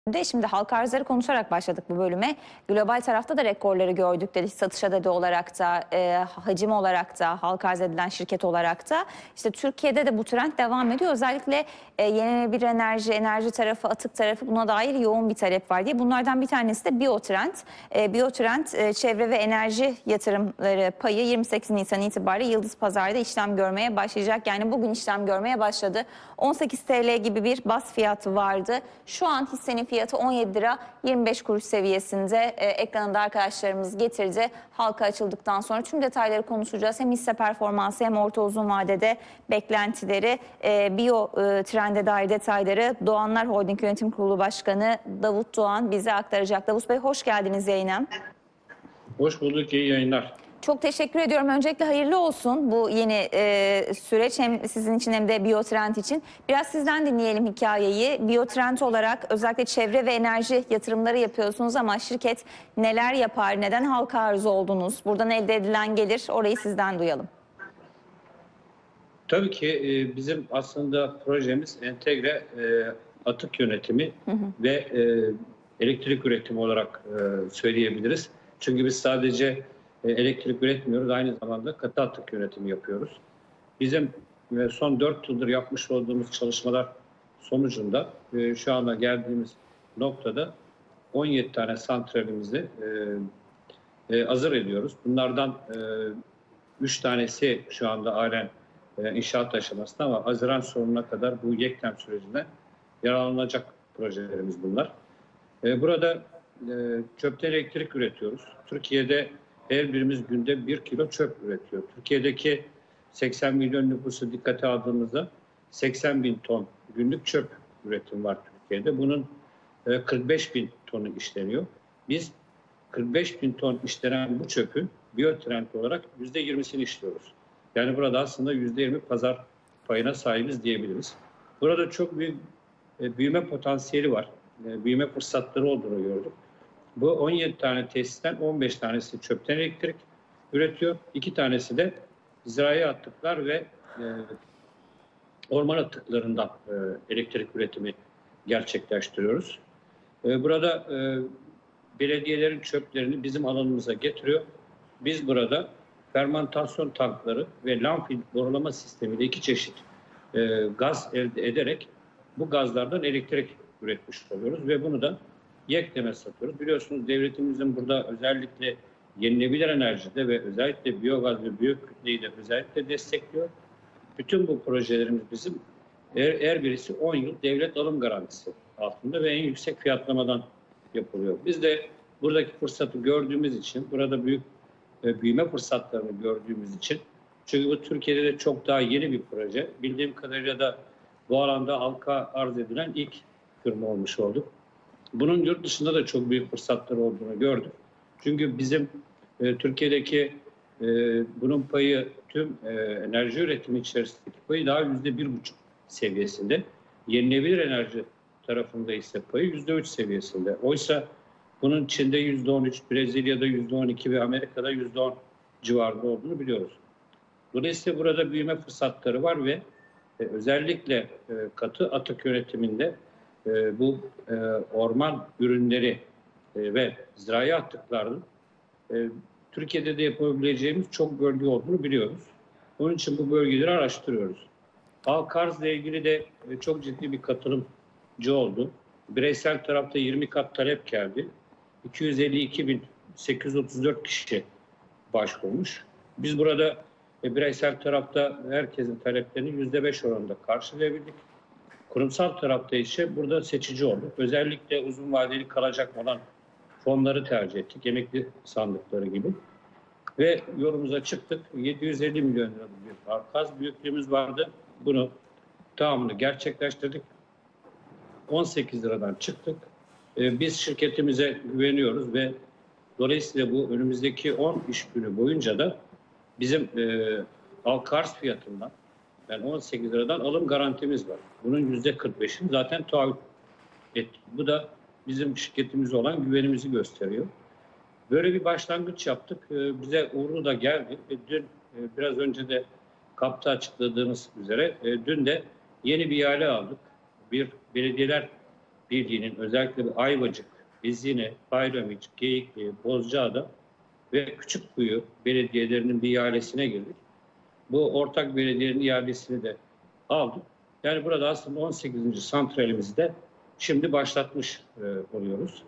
Şimdi halka arzları konuşarak başladık bu bölüme. Global tarafta da rekorları gördük dedik. Satış adedi olarak da, hacim olarak da, halka arz edilen şirket olarak da. İşte Türkiye'de de bu trend devam ediyor. Özellikle yenilenebilir enerji tarafı, atık tarafı buna dair yoğun bir talep var diye. Bunlardan bir tanesi de Biotrend. Biotrend çevre ve enerji yatırımları payı 28 Nisan itibariyle Yıldız Pazar'da işlem görmeye başlayacak. Yani bugün işlem görmeye başladı. 18 TL gibi bir baz fiyatı vardı. Şu an hissenin fiyatı 17 lira 25 kuruş seviyesinde. Ekranında arkadaşlarımız getirdi. Halka açıldıktan sonra tüm detayları konuşacağız. Hem hisse performansı hem orta uzun vadede beklentileri, Biotrend'e dair detayları Doğanlar Holding Yönetim Kurulu Başkanı Davut Doğan bize aktaracak. Davut Bey hoş geldiniz yayına. Hoş bulduk, iyi yayınlar. Çok teşekkür ediyorum. Öncelikle hayırlı olsun bu yeni süreç hem sizin için hem de Biotrend için. Biraz sizden dinleyelim hikayeyi. Biotrend olarak özellikle çevre ve enerji yatırımları yapıyorsunuz ama şirket neler yapar, neden halka arz oldunuz? Buradan elde edilen gelir, orayı sizden duyalım. Tabii ki bizim aslında projemiz entegre atık yönetimi ve elektrik üretimi olarak söyleyebiliriz. Çünkü biz sadece elektrik üretmiyoruz, aynı zamanda katı atık yönetimi yapıyoruz. Bizim son 4 yıldır yapmış olduğumuz çalışmalar sonucunda şu anda geldiğimiz noktada 17 tane santralimizi hazır ediyoruz. Bunlardan 3 tanesi şu anda halen inşaat aşamasında ama Haziran sonuna kadar bu YEKDEM sürecinde yararlanacak projelerimiz bunlar. Burada çöpten elektrik üretiyoruz. Türkiye'de her birimiz günde 1 kilo çöp üretiyor. Türkiye'deki 80 milyon nüfusu dikkate aldığımızda 80 bin ton günlük çöp üretim var Türkiye'de. Bunun 45 bin tonu işleniyor. Biz 45 bin ton işlenen bu çöpün Biotrend olarak %20'sini işliyoruz. Yani burada aslında %20 pazar payına sahibiz diyebiliriz. Burada çok büyük büyüme potansiyeli var. Büyüme fırsatları olduğunu gördük. Bu 17 tane tesisten 15 tanesi çöpten elektrik üretiyor. 2 tanesi de zirai atıklar ve orman atıklarından elektrik üretimi gerçekleştiriyoruz. Burada belediyelerin çöplerini bizim alanımıza getiriyor. Biz burada fermantasyon tankları ve landfill borulama sistemiyle 2 çeşit gaz elde ederek bu gazlardan elektrik üretmiş oluyoruz ve bunu da YEKDEM'e satıyoruz. Biliyorsunuz devletimizin burada özellikle yenilenebilir enerjide ve özellikle biyogaz ve biyokütleyi de özellikle destekliyor. Bütün bu projelerimiz bizim her birisi 10 yıl devlet alım garantisi altında ve en yüksek fiyatlamadan yapılıyor. Biz de buradaki fırsatı gördüğümüz için, burada büyük büyüme fırsatlarını gördüğümüz için, çünkü bu Türkiye'de de çok daha yeni bir proje. Bildiğim kadarıyla da bu alanda halka arz edilen ilk firma olmuş olduk. Bunun yurt dışında da çok büyük fırsatları olduğunu gördük. Çünkü bizim Türkiye'deki bunun payı tüm enerji üretimi içerisindeki payı daha %1,5 seviyesinde. Yenilenebilir enerji tarafında ise payı %3 seviyesinde. Oysa bunun Çin'de %13, Brezilya'da %12 ve Amerika'da %10 civarında olduğunu biliyoruz. Dolayısıyla burada büyüme fırsatları var ve özellikle katı atık yönetiminde bu orman ürünleri ve zirai atıkların Türkiye'de de yapabileceğimiz çok bölge olduğunu biliyoruz. Onun için bu bölgeleri araştırıyoruz. Halka arzla ilgili de çok ciddi bir katılımcı oldu. Bireysel tarafta 20 kat talep geldi. 252.834 kişi başvurmuş. Biz burada bireysel tarafta herkesin taleplerini %5 oranında karşılayabildik. Kurumsal tarafta ise burada seçici olduk. Özellikle uzun vadeli kalacak olan fonları tercih ettik. Emekli sandıkları gibi. Ve yolumuza çıktık. 750 milyon liralık bir arz büyüklüğümüz vardı. Bunu tamamını gerçekleştirdik. 18 liradan çıktık. Biz şirketimize güveniyoruz ve dolayısıyla bu önümüzdeki 10 iş günü boyunca da bizim halka arz fiyatından, yani 18 liradan alım garantimiz var. Bunun %45'ini zaten taahhüt ettik. Bu da bizim şirketimize olan güvenimizi gösteriyor. Böyle bir başlangıç yaptık. Bize uğurlu da geldi. Dün biraz önce de KAP'ta açıkladığımız üzere dün de yeni bir ihale aldık. Bir belediyeler Birliği'nin özellikle Ayvacık, Ezine, Bayramiç, Geyikli, Bozcaada ve Küçükkuyu belediyelerinin bir ihalesine girdik. Bu ortak belediyenin ihalesini de aldık. Yani burada aslında 18. santralimizi de şimdi başlatmış oluyoruz.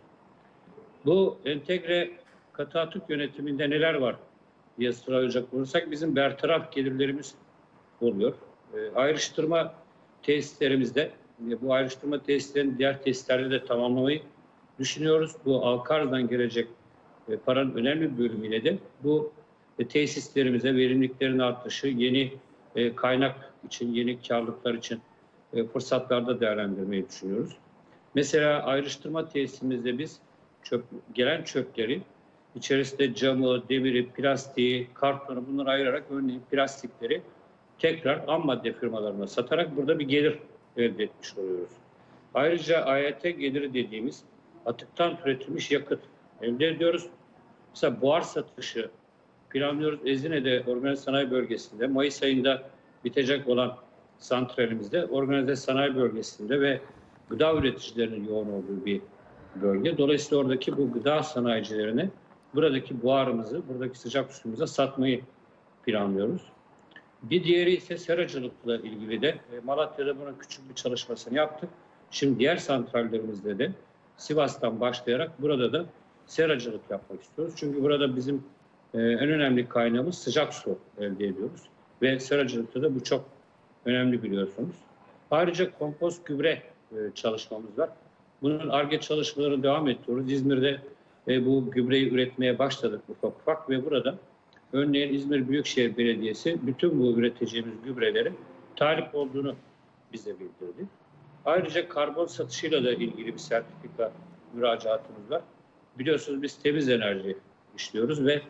Bu entegre katı atık yönetiminde neler var diye sıralayacak olursak bizim bertaraf gelirlerimiz oluyor. Ayrıştırma tesislerimizde, bu ayrıştırma tesislerini diğer tesislerle de tamamlamayı düşünüyoruz. Bu Alkarz'dan gelecek paranın önemli bir bölümüyle de bu tesislerimize verimliliklerin artışı, yeni kaynak için, yeni karlılıklar için fırsatlarda değerlendirmeyi düşünüyoruz. Mesela ayrıştırma tesisimizde biz gelen çöpleri içerisinde camı, demiri, plastiği, kartonu bunları ayırarak örneğin plastikleri tekrar ham madde firmalarına satarak burada bir gelir elde etmiş oluyoruz. Ayrıca AYT geliri dediğimiz atıktan türetilmiş yakıt elde ediyoruz. Mesela buhar satışı planlıyoruz. Ezine'de organize sanayi bölgesinde Mayıs ayında bitecek olan santralimizde organize sanayi bölgesinde ve gıda üreticilerinin yoğun olduğu bir bölge. Dolayısıyla oradaki bu gıda sanayicilerine buradaki buharımızı, buradaki sıcak suyumuza satmayı planlıyoruz. Bir diğeri ise seracılıkla ilgili de Malatya'da bunun küçük bir çalışmasını yaptık. Şimdi diğer santrallerimizde de Sivas'tan başlayarak burada da seracılık yapmak istiyoruz. Çünkü burada bizim en önemli kaynağımız sıcak su elde ediyoruz. Ve seracılıkta da bu çok önemli biliyorsunuz. Ayrıca kompost gübre çalışmamız var. Bunun Ar-Ge çalışmalarını devam ediyoruz. İzmir'de bu gübreyi üretmeye başladık ufak ufak ve burada örneğin İzmir Büyükşehir Belediyesi bütün bu üreteceğimiz gübrelerin talip olduğunu bize bildirdi. Ayrıca karbon satışıyla da ilgili bir sertifika müracaatımız var. Biliyorsunuz biz temiz enerji işliyoruz ve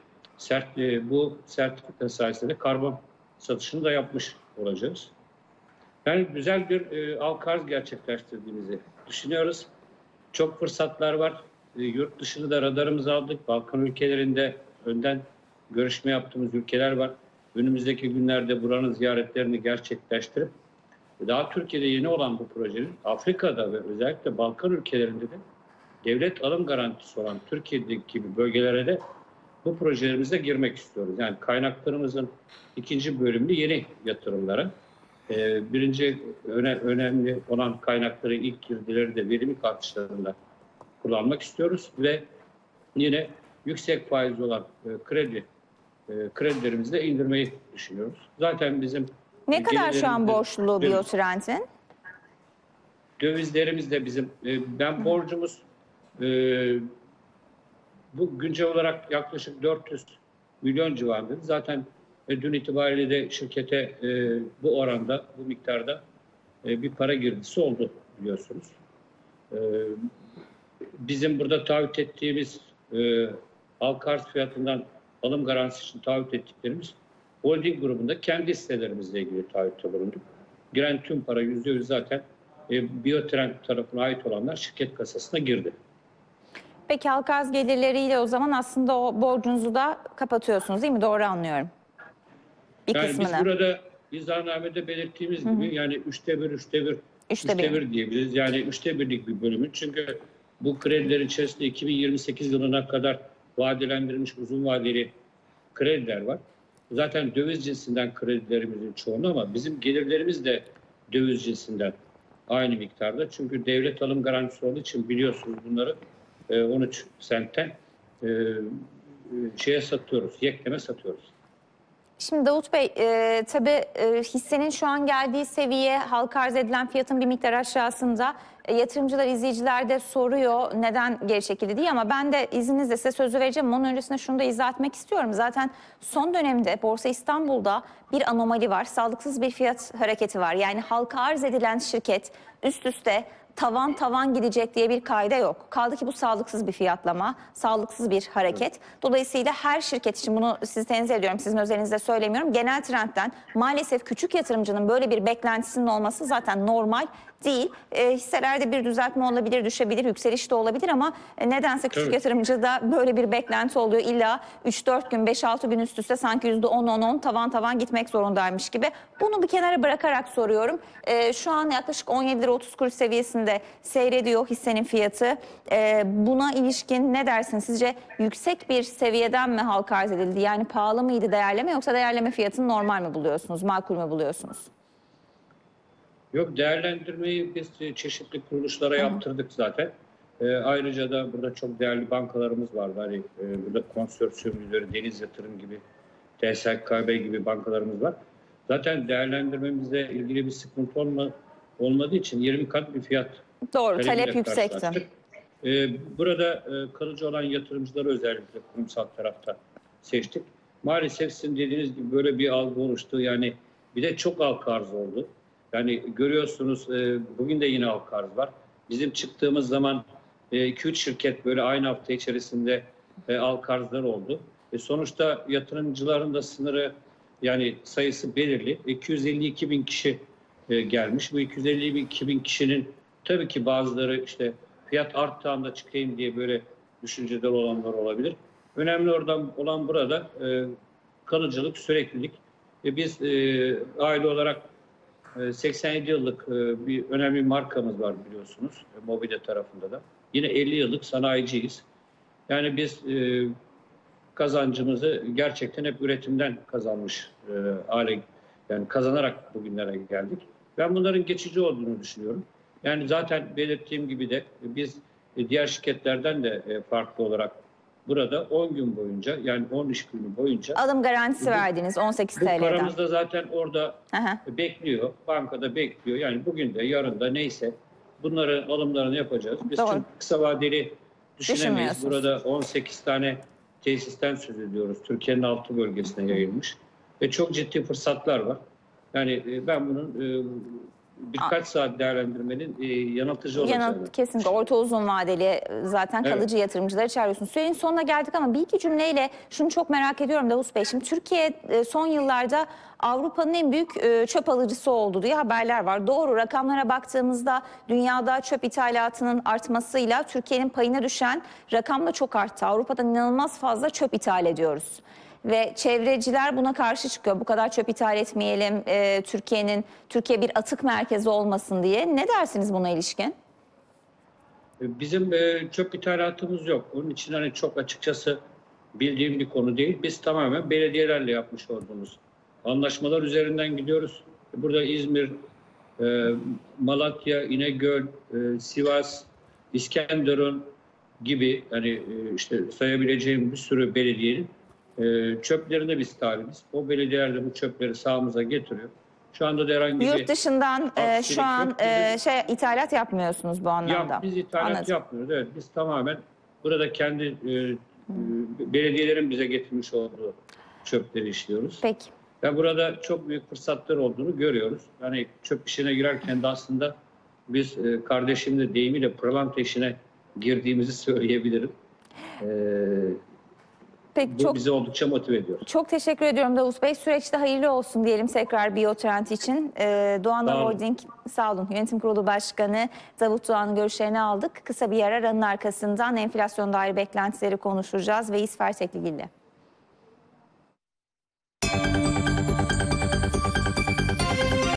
bu sertifika sayesinde karbon satışını da yapmış olacağız. Yani güzel bir Alkarz gerçekleştirdiğimizi düşünüyoruz. Çok fırsatlar var. Yurt dışını da radarımıza aldık. Balkan ülkelerinde önden görüşme yaptığımız ülkeler var. Önümüzdeki günlerde buranın ziyaretlerini gerçekleştirip daha Türkiye'de yeni olan bu projenin Afrika'da ve özellikle Balkan ülkelerinde de devlet alım garantisi olan Türkiye'deki gibi bölgelere de bu projelerimize girmek istiyoruz. Yani kaynaklarımızın ikinci bölümlü yeni yatırımlara. Birinci önemli olan kaynakları ilk girdileri de verimlilik artışlarında kullanmak istiyoruz ve yine yüksek faizli olan kredilerimizi de indirmeyi düşünüyoruz. Zaten bizim ne kadar şu an borçlu Biotrend'in? Dövizlerimiz de bizim borcumuz bu güncel olarak yaklaşık 400 milyon civarında. Zaten dün itibariyle de şirkete bu oranda, bu miktarda bir para girdisi oldu biliyorsunuz. Bizim burada taahhüt ettiğimiz Alkarz fiyatından alım garantisi için taahhüt ettiklerimiz holding grubunda kendi hisselerimizle ilgili taahhütte bulunduk. Giren tüm para %100 zaten Biotrend tarafına ait olanlar şirket kasasına girdi. Peki Alkarz gelirleriyle o zaman aslında o borcunuzu da kapatıyorsunuz değil mi? Doğru anlıyorum. Bir yani kısmını. Biz burada izahnamede belirttiğimiz gibi yani üçte bir diyebiliriz. Yani 1/3'lik bir bölümü. Çünkü bu kredilerin içerisinde 2028 yılına kadar vadelendirilmiş uzun vadeli krediler var. Zaten döviz cinsinden kredilerimizin çoğunu ama bizim gelirlerimiz de döviz cinsinden aynı miktarda. Çünkü devlet alım garantisi olduğu için biliyorsunuz bunları 13 sentten satıyoruz, yekleme satıyoruz. Şimdi Davut Bey, tabii hissenin şu an geldiği seviye halka arz edilen fiyatın bir miktar aşağısında. Yatırımcılar, izleyiciler de soruyor neden geri çekildi diye ama ben de izninizle size sözü vereceğim. Onun öncesinde şunu da izah etmek istiyorum. Zaten son dönemde Borsa İstanbul'da bir anomali var. Sağlıksız bir fiyat hareketi var. Yani halka arz edilen şirket üst üste tavan gidecek diye bir kaide yok. Kaldı ki bu sağlıksız bir fiyatlama, sağlıksız bir hareket. Dolayısıyla her şirket için bunu sizi tenzih ediyorum, sizin özelinizde söylemiyorum. Genel trendten maalesef küçük yatırımcının böyle bir beklentisinin olması zaten normal değil. Hisselerde bir düzeltme olabilir, düşebilir, yükseliş de olabilir ama nedense küçük Evet. yatırımcıda böyle bir beklenti oluyor. İlla 3-4 gün, 5-6 gün üst üste sanki %10-10-10 tavan gitmek zorundaymış gibi. Bunu bir kenara bırakarak soruyorum. Şu an yaklaşık 17 lira 30 kuruş seviyesinde seyrediyor hissenin fiyatı. Buna ilişkin ne dersin? Sizce yüksek bir seviyeden mi halka arz edildi? Yani pahalı mıydı değerleme, yoksa değerleme fiyatını normal mi buluyorsunuz, makul mü buluyorsunuz? Yok, değerlendirmeyi biz çeşitli kuruluşlara yaptırdık zaten. Ayrıca da burada çok değerli bankalarımız vardı. Hani burada konsorsiyum lideri, Deniz Yatırım gibi, TSKB gibi bankalarımız var. Zaten değerlendirmemizle ilgili bir sıkıntı olmadığı için 20 kat bir fiyat Doğru, talep talebiyle yüksekti. karşılaştık. Burada kalıcı olan yatırımcıları özellikle kurumsal tarafta seçtik. Maalesef sizin dediğiniz gibi böyle bir algı oluştu. Yani bir de çok halka arz oldu. Yani görüyorsunuz bugün de yine halka arz var. Bizim çıktığımız zaman 2-3 şirket böyle aynı hafta içerisinde halka arzlar oldu. Sonuçta yatırımcıların da sınırı, yani sayısı belirli. 252 bin kişi gelmiş. Bu 252 bin kişinin tabii ki bazıları işte fiyat arttığında çıkayım diye böyle düşünceler olanlar olabilir. Önemli olan burada kalıcılık, süreklilik. Biz aile olarak 87 yıllık bir önemli markamız var biliyorsunuz, mobilya tarafında da. Yine 50 yıllık sanayiciyiz. Yani biz kazancımızı gerçekten hep üretimden kazanmış hale, yani kazanarak bugünlere geldik. Ben bunların geçici olduğunu düşünüyorum. Yani zaten belirttiğim gibi de biz diğer şirketlerden de farklı olarak burada 10 gün boyunca, yani 10 iş günü boyunca Alım garantisi verdiniz 18 bu TL'den. paramız da zaten orada Aha. bekliyor. Bankada bekliyor. Yani bugün de yarın da neyse bunların alımlarını yapacağız. Biz Doğru. çünkü kısa vadeli düşünemeyiz. Düşünmüyorsunuz. Burada 18 tane tesisten söz ediyoruz. Türkiye'nin 6 bölgesine yayılmış. Ve çok ciddi fırsatlar var. Yani ben bunun birkaç saat değerlendirmenin yanıltıcı olacağını. Kesinlikle orta uzun vadeli zaten Evet. kalıcı yatırımcıları çağırıyorsunuz. Sürenin sonuna geldik ama bir iki cümleyle şunu çok merak ediyorum Davut Bey. Şimdi Türkiye son yıllarda Avrupa'nın en büyük çöp alıcısı oldu diye haberler var. Doğru, rakamlara baktığımızda dünyada çöp ithalatının artmasıyla Türkiye'nin payına düşen rakam da çok arttı. Avrupa'dan inanılmaz fazla çöp ithal ediyoruz. Ve çevreciler buna karşı çıkıyor. Bu kadar çöp ithal etmeyelim, Türkiye bir atık merkezi olmasın diye. Ne dersiniz buna ilişkin? Bizim çöp ithalatımız yok. Onun için hani çok açıkçası bildiğim bir konu değil. Biz tamamen belediyelerle yapmış olduğumuz anlaşmalar üzerinden gidiyoruz. Burada İzmir, Malatya, İnegöl, Sivas, İskenderun gibi hani işte sayabileceğim bir sürü belediyenin çöplerine biz talibiz. O belediyeler de bu çöpleri sahamıza getiriyor. Şu anda da herhangi bir Yurt dışından aksilik şu an yok. ithalat yapmıyorsunuz bu anlamda. Biz ithalat Anladım. yapmıyoruz. Evet, biz tamamen burada kendi belediyelerin bize getirmiş olduğu çöpleri işliyoruz. Peki. Ve burada çok büyük fırsatlar olduğunu görüyoruz. Yani çöp işine girerken de aslında biz kardeşimle deyimiyle pırlanta işine girdiğimizi söyleyebilirim. Peki, Bu bizi oldukça motive ediyor. çok teşekkür ediyorum Davut Bey. Süreçte hayırlı olsun diyelim tekrar Biotrend için. Doğanlar Sağ olun. Holding, sağ olun. Yönetim Kurulu Başkanı Davut Doğan'ın görüşlerini aldık. Kısa bir aranın arkasından enflasyon dair beklentileri konuşacağız ve İsfer Tekligil'le.